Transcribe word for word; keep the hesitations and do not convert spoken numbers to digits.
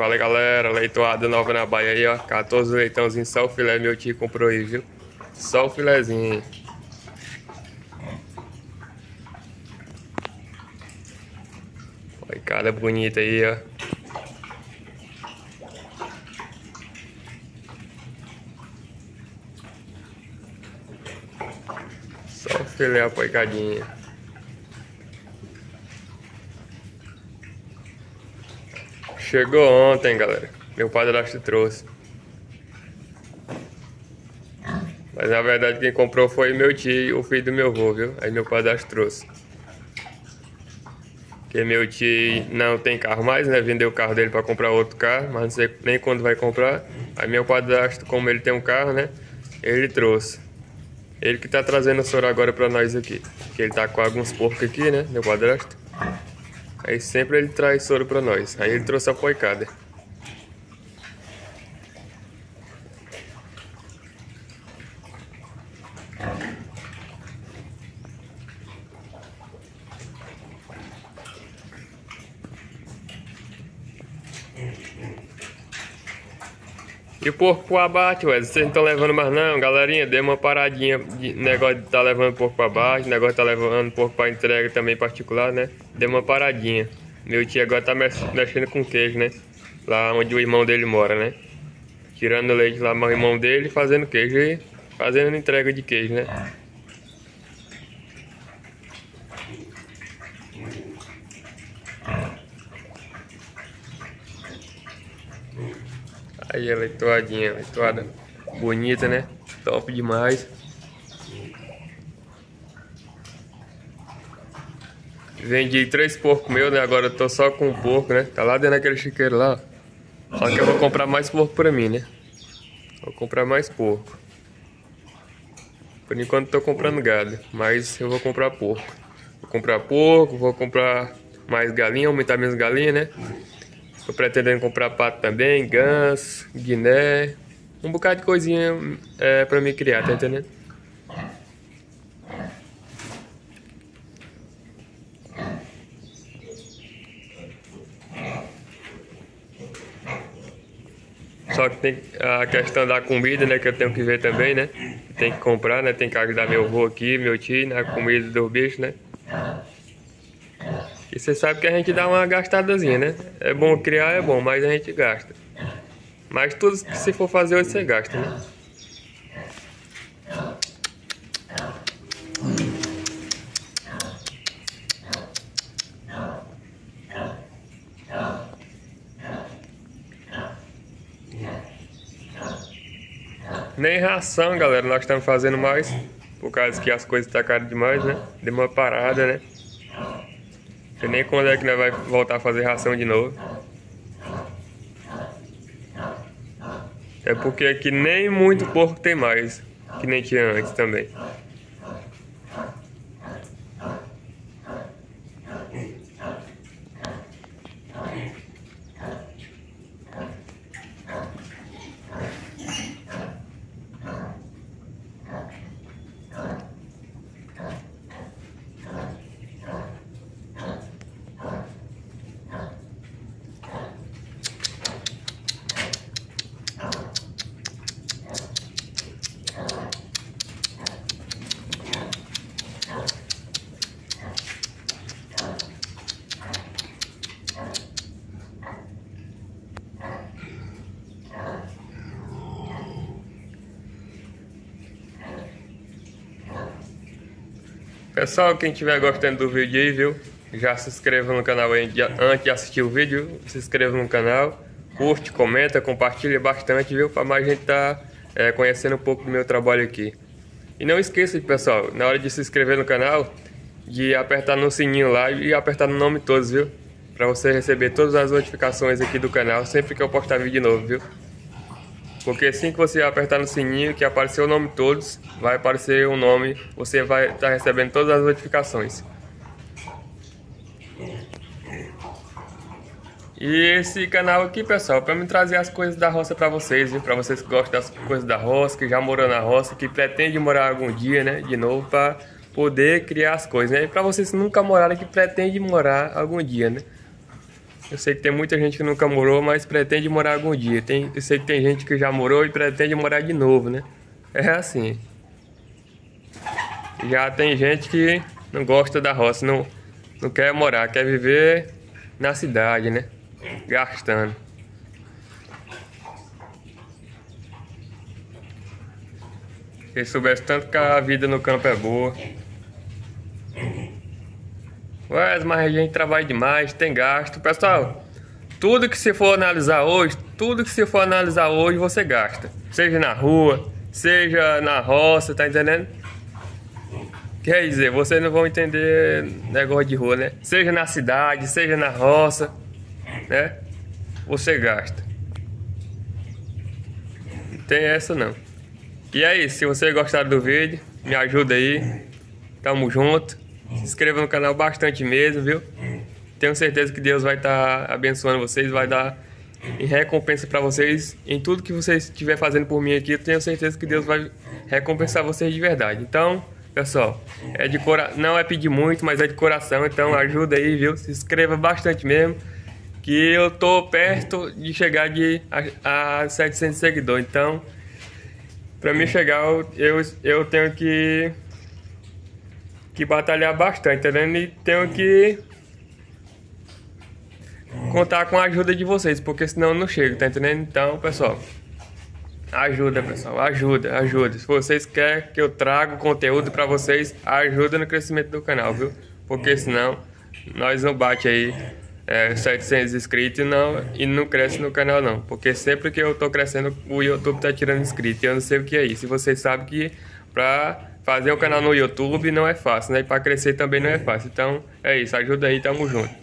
Fala galera, leitoada nova na Bahia aí, ó. quatorze leitãozinhos, só o filé meu tio comprou aí, viu? Só o filézinho. Olha cada bonita aí, ó. Só o filé apoicadinho. Chegou ontem, galera. Meu padrasto trouxe. Mas na verdade quem comprou foi meu tio, o filho do meu avô, viu? Aí meu padrasto trouxe. Porque meu tio não tem carro mais, né? Vendeu o carro dele para comprar outro carro, mas não sei nem quando vai comprar. Aí meu padrasto, como ele tem um carro, né? Ele trouxe. Ele que tá trazendo o soro agora pra nós aqui. Porque ele tá com alguns porcos aqui, né? Meu padrasto. Aí sempre ele traz soro pra nós. Aí ele trouxe a poicada. E o porco pro abate, ué, vocês não estão levando mais não, galerinha, dê uma paradinha de negócio de tá levando porco pro abate, negócio de tá levando porco pra entrega também particular, né? Dê uma paradinha. Meu tio agora tá mexendo com queijo, né? Lá onde o irmão dele mora, né? Tirando o leite lá, mas o irmão dele fazendo queijo e fazendo entrega de queijo, né? Aí a leitoadinha, leitoada bonita, né? Top demais. Vendi três porcos meus, né? Agora eu tô só com um porco, né? Tá lá dentro daquele chiqueiro lá. Só que eu vou comprar mais porco pra mim, né? Vou comprar mais porco. Por enquanto tô comprando gado, mas eu vou comprar porco. Vou comprar porco, vou comprar mais galinha, aumentar minhas galinhas, né? Tô pretendendo comprar pato também, ganso, guiné, um bocado de coisinha é, pra me criar, tá entendendo? Só que tem a questão da comida, né, que eu tenho que ver também, né? Tem que comprar, né? Tem que ajudar meu avô aqui, meu tio, na comida dos bichos, né? E você sabe que a gente dá uma gastadazinha, né? É bom criar, é bom, mas a gente gasta. Mas tudo que se for fazer hoje você gasta, né? Nem ração, galera, nós estamos fazendo mais. Por causa que as coisas estão caras demais, né? Deu uma parada, né? Não sei nem quando é que nós vai voltar a fazer ração de novo. É porque aqui nem muito porco tem mais, que nem tinha antes também. Pessoal, quem estiver gostando do vídeo aí, viu? Já se inscreva no canal aí antes de assistir o vídeo. Se inscreva no canal, curte, comenta, compartilha bastante, viu? Para mais gente tá é, conhecendo um pouco do meu trabalho aqui. E não esqueça, pessoal, na hora de se inscrever no canal, de apertar no sininho lá e apertar no nome todos, viu? Para você receber todas as notificações aqui do canal sempre que eu postar vídeo novo, viu? Porque assim que você apertar no sininho, que aparecer o nome todos, vai aparecer o nome, você vai estar recebendo todas as notificações. E esse canal aqui, pessoal, para me trazer as coisas da roça para vocês, viu? Para vocês que gostam das coisas da roça, que já morou na roça, que pretende morar algum dia, né? De novo, para poder criar as coisas, né? E para vocês que nunca moraram, que pretende morar algum dia, né? Eu sei que tem muita gente que nunca morou, mas pretende morar algum dia. Tem, eu sei que tem gente que já morou e pretende morar de novo, né? É assim. Já tem gente que não gosta da roça, não, não quer morar, quer viver na cidade, né? Gastando. Se eles soubessem tanto que a vida no campo é boa. Ué, mas a gente trabalha demais, tem gasto. Pessoal, tudo que você for analisar hoje, tudo que você for analisar hoje, você gasta. Seja na rua, seja na roça, tá entendendo? Quer dizer, vocês não vão entender negócio de rua, né? Seja na cidade, seja na roça, né? Você gasta. Não tem essa não. E é isso, se você gostar do vídeo, me ajuda aí. Tamo junto. Se inscreva no canal bastante mesmo, viu? Tenho certeza que Deus vai estar tá abençoando vocês, vai dar em recompensa para vocês. Em tudo que vocês estiver fazendo por mim aqui, eu tenho certeza que Deus vai recompensar vocês de verdade. Então, pessoal, é de cora... não é pedir muito, mas é de coração. Então ajuda aí, viu? Se inscreva bastante mesmo, que eu tô perto de chegar de a, a setecentos seguidores. Então, para mim chegar, eu, eu tenho que que batalhar bastante, entendendo? E tenho que contar com a ajuda de vocês, porque senão eu não chego, tá entendendo? Então, pessoal, ajuda, pessoal, ajuda, ajuda. Se vocês querem que eu traga conteúdo para vocês, ajuda no crescimento do canal, viu? Porque senão nós não bate aí é, setecentos inscritos e não, e não cresce no canal não. Porque sempre que eu tô crescendo, o YouTube tá tirando inscritos e eu não sei o que é isso. E vocês sabem que pra fazer um canal no YouTube não é fácil, né? E para crescer também não é fácil. Então é isso, ajuda aí, tamo junto.